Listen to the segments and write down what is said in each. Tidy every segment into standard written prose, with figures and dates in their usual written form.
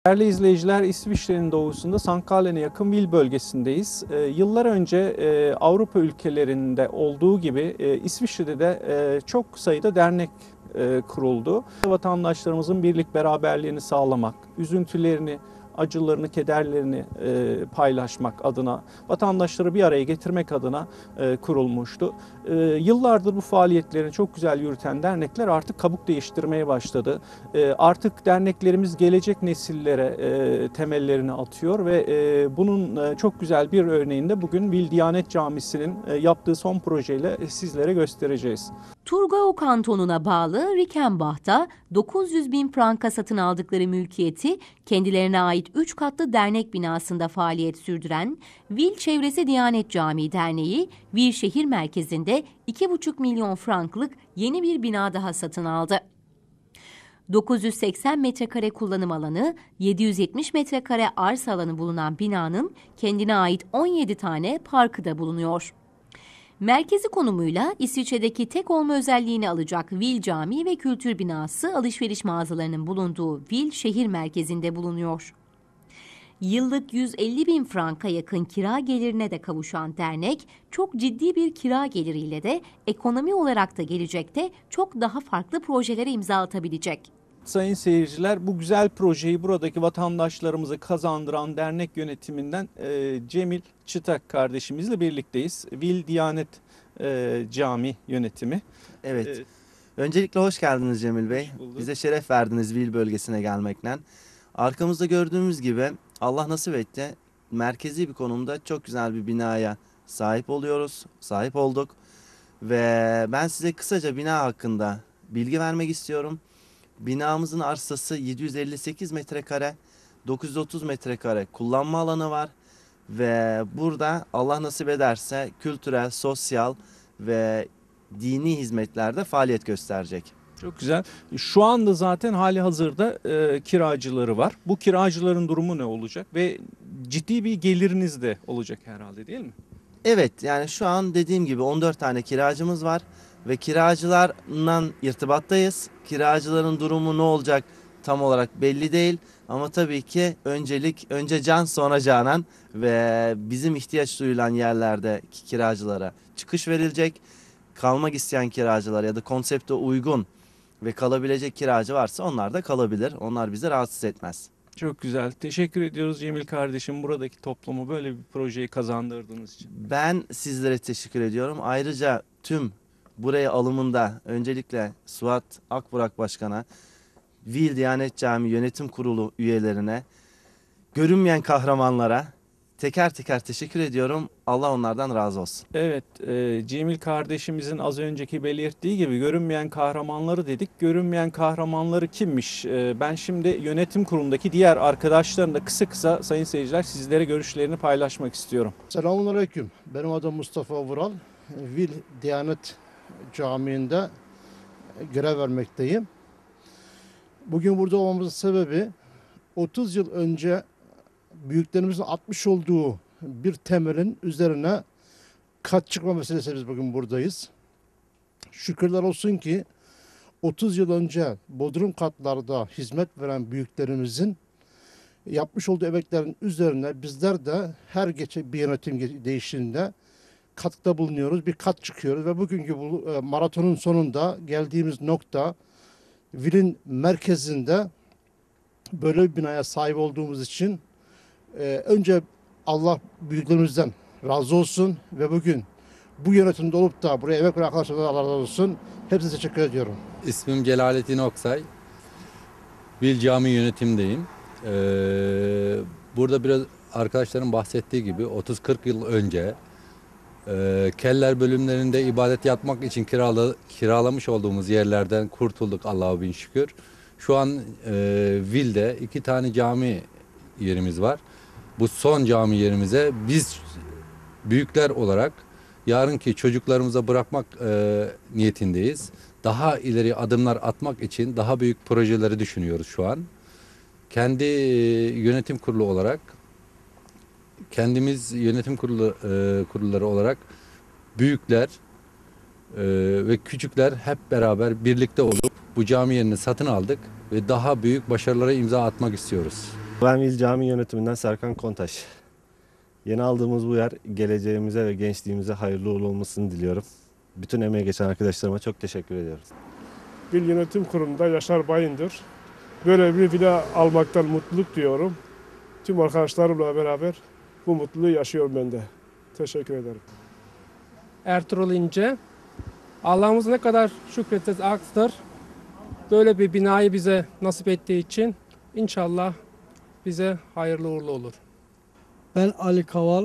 Değerli izleyiciler, İsviçre'nin doğusunda St. Gallen'e yakın Wil bölgesindeyiz. Yıllar önce Avrupa ülkelerinde olduğu gibi İsviçre'de de çok sayıda dernek kuruldu. Vatandaşlarımızın birlik beraberliğini sağlamak, üzüntülerini, acılarını, kederlerini paylaşmak adına, vatandaşları bir araya getirmek adına kurulmuştu. Yıllardır bu faaliyetlerini çok güzel yürüten dernekler artık kabuk değiştirmeye başladı. Artık derneklerimiz gelecek nesillere temellerini atıyor ve bunun çok güzel bir örneğini de bugün Wil Diyanet Camisi'nin yaptığı son projeyle sizlere göstereceğiz. Thurgau kantonuna bağlı Rickenbach'ta 900 bin franka satın aldıkları mülkiyeti kendilerine ait 3 katlı dernek binasında faaliyet sürdüren Wil Çevresi Diyanet Camii Derneği, Wil şehir merkezinde 2,5 milyon franklık yeni bir bina daha satın aldı. 980 metrekare kullanım alanı, 770 metrekare arsa alanı bulunan binanın kendine ait 17 tane parkı da bulunuyor. Merkezi konumuyla İsviçre'deki tek olma özelliğini alacak Wil Camii ve Kültür Binası alışveriş mağazalarının bulunduğu Wil şehir merkezinde bulunuyor. Yıllık 150 bin franka yakın kira gelirine de kavuşan dernek, çok ciddi bir kira geliriyle de ekonomi olarak da gelecekte çok daha farklı projelere imza atabilecek. Sayın seyirciler, bu güzel projeyi buradaki vatandaşlarımıza kazandıran dernek yönetiminden Cemil Çıtak kardeşimizle birlikteyiz. Wil Diyanet Cami yönetimi. Evet. Öncelikle hoş geldiniz Cemil Bey. Hoş bulduk. Bize şeref verdiniz Wil bölgesine gelmekle. Arkamızda gördüğümüz gibi Allah nasip etti. Merkezi bir konumda çok güzel bir binaya sahip olduk. Ve ben size kısaca bina hakkında bilgi vermek istiyorum. Binamızın arsası 758 metrekare, 930 metrekare kullanma alanı var. Ve burada Allah nasip ederse kültürel, sosyal ve dini hizmetlerde faaliyet gösterecek. Çok güzel. Şu anda zaten hali hazırda kiracıları var. Bu kiracıların durumu ne olacak ve ciddi bir geliriniz de olacak herhalde, değil mi? Evet, yani şu an dediğim gibi 14 tane kiracımız var ve kiracılarla irtibattayız. Kiracıların durumu ne olacak tam olarak belli değil ama tabii ki önce can sonra canan ve bizim ihtiyaç duyulan yerlerdeki kiracılara çıkış verilecek. Kalmak isteyen kiracılar ya da konsepte uygun ve kalabilecek kiracı varsa onlar da kalabilir. Onlar bizi rahatsız etmez. Çok güzel. Teşekkür ediyoruz Cemil kardeşim, buradaki toplumu böyle bir projeyi kazandırdığınız için. Ben sizlere teşekkür ediyorum. Ayrıca tüm buraya alımında öncelikle Suat Akburak Başkan'a, Wil Diyanet Camii Yönetim Kurulu üyelerine, görünmeyen kahramanlara teker teker teşekkür ediyorum. Allah onlardan razı olsun. Evet, Cemil kardeşimizin az önceki belirttiği gibi görünmeyen kahramanları dedik. Görünmeyen kahramanları kimmiş? Ben şimdi yönetim kurulundaki diğer arkadaşlarımla kısa sayın seyirciler sizlere görüşlerini paylaşmak istiyorum. Selamünaleyküm. Benim adım Mustafa Vural. Wil Diyanet Camii'nde görev vermekteyim. Bugün burada olmamızın sebebi 30 yıl önce büyüklerimizin atmış olduğu bir temelin üzerine kat çıkma meselesi biz bugün buradayız. Şükürler olsun ki 30 yıl önce bodrum katlarda hizmet veren büyüklerimizin yapmış olduğu emeklerin üzerine bizler de her geçen bir yönetim değiştiğinde katkıda bulunuyoruz. Bir kat çıkıyoruz ve bugünkü bu maratonun sonunda geldiğimiz nokta Wil'in merkezinde böyle bir binaya sahip olduğumuz için önce Allah büyüklerimizden razı olsun ve bugün bu yönetimde olup da buraya emek veren arkadaşlarımdan Allah razı olsun. Hepsine teşekkür ediyorum. İsmim Celalettin Oksay. Wil Cami yönetimdeyim. Burada biraz arkadaşların bahsettiği gibi 30-40 yıl önce Keller bölümlerinde ibadet yapmak için kiralamış olduğumuz yerlerden kurtulduk Allah'a bin şükür. Şu an Wil'de 2 tane cami yerimiz var. Bu son cami yerimize biz büyükler olarak yarınki çocuklarımıza bırakmak niyetindeyiz. Daha ileri adımlar atmak için daha büyük projeleri düşünüyoruz şu an. Kendi yönetim kurulu olarak, kendimiz yönetim kurulları olarak büyükler ve küçükler hep beraber birlikte olup bu cami yerini satın aldık ve daha büyük başarılara imza atmak istiyoruz. Ben Vil Cami Yönetiminden Serkan Kontaş. Yeni aldığımız bu yer geleceğimize ve gençliğimize hayırlı uğurlu olmasını diliyorum. Bütün emeği geçen arkadaşlarıma çok teşekkür ediyorum. Vil Yönetim Kurulu'nda Yaşar Bayındır. Böyle bir villa almaktan mutluluk duyuyorum. Tüm arkadaşlarımla beraber bu mutluluğu yaşıyorum ben de. Teşekkür ederim. Ertuğrul İnce. Allah'ımız ne kadar şükretsek azdır. Böyle bir binayı bize nasip ettiği için inşallah bize hayırlı uğurlu olur. Ben Ali Kaval.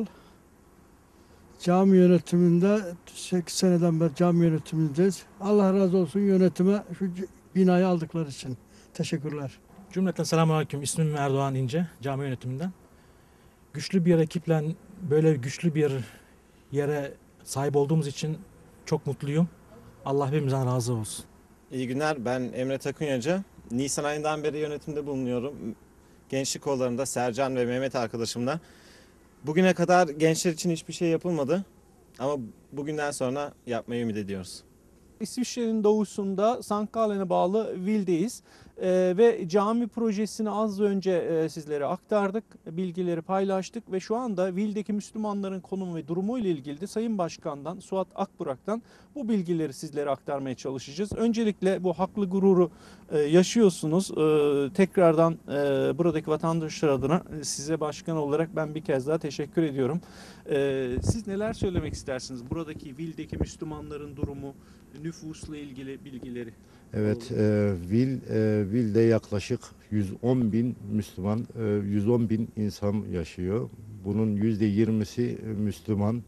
Cami yönetiminde 8 seneden beri cami yönetimindeyiz. Allah razı olsun yönetime şu binayı aldıkları için. Teşekkürler. Cümleten selamünaleyküm. İsmim Erdoğan İnce, cami yönetiminden. Güçlü bir ekiple böyle güçlü bir yere sahip olduğumuz için çok mutluyum. Allah hepimizden razı olsun. İyi günler, ben Emre Takunyacı. Nisan ayından beri yönetimde bulunuyorum. Gençlik kollarında Sercan ve Mehmet arkadaşımla. Bugüne kadar gençler için hiçbir şey yapılmadı. Ama bugünden sonra yapmayı ümit ediyoruz. İsviçre'nin doğusunda Sankt-Gallen'e bağlı Wil'deyiz. Ve cami projesini az önce sizlere aktardık, bilgileri paylaştık ve şu anda Wil'deki Müslümanların konumu ve durumu ile ilgili de Sayın Başkan'dan, Suat Akburak'tan bu bilgileri sizlere aktarmaya çalışacağız. Öncelikle bu haklı gururu yaşıyorsunuz. Tekrardan buradaki vatandaşlar adına size başkan olarak ben bir kez daha teşekkür ediyorum. Siz neler söylemek istersiniz? Buradaki Wil'deki Müslümanların durumu, nüfusla ilgili bilgileri. Evet, Vil'de yaklaşık 110 bin Müslüman, 110 bin insan yaşıyor. Bunun %20'si Müslüman.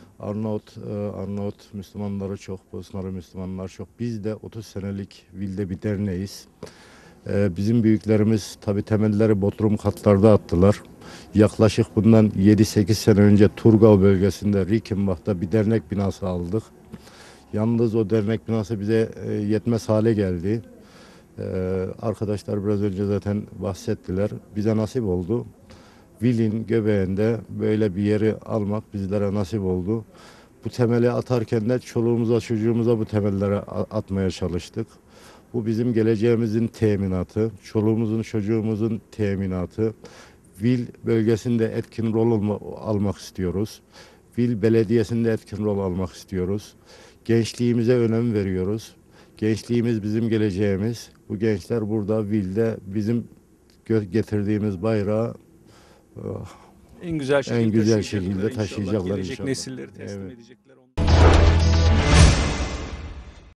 Arnavut Müslümanları çok, Bosnalı Müslümanlar çok. Biz de 30 senelik Vil'de bir derneğiz. Bizim büyüklerimiz tabii temelleri Bodrum katlarda attılar. Yaklaşık bundan 7-8 sene önce Turgau bölgesinde Rickenbach'ta bir dernek binası aldık. Yalnız o dernek binası bize yetmez hale geldi. Arkadaşlar biraz önce zaten bahsettiler. Bize nasip oldu. Vil'in göbeğinde böyle bir yeri almak bizlere nasip oldu. Bu temeli atarken de çoluğumuza çocuğumuza bu temelleri atmaya çalıştık. Bu bizim geleceğimizin teminatı, çoluğumuzun çocuğumuzun teminatı. Vil bölgesinde etkin rol almak istiyoruz. Vil belediyesinde etkin rol almak istiyoruz. Gençliğimize önem veriyoruz. Gençliğimiz bizim geleceğimiz. Bu gençler burada Vil'de bizim getirdiğimiz bayrağı en güzel şekilde taşıyacaklar Gelecek inşallah. nesilleri teslim edecekler.